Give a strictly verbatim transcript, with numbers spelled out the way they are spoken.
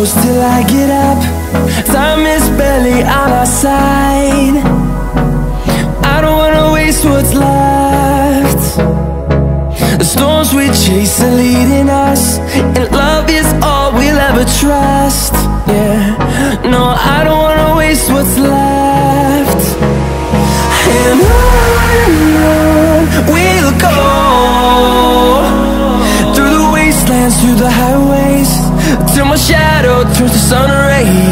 close till I get up. Time is barely on our side. I don't wanna waste what's left. The storms we chase are leading us, and love is all we'll ever trust. Yeah, no, I don't wanna waste what's left. And on we'll go, through the wastelands, through the highways, till my shadow turns to sun rays.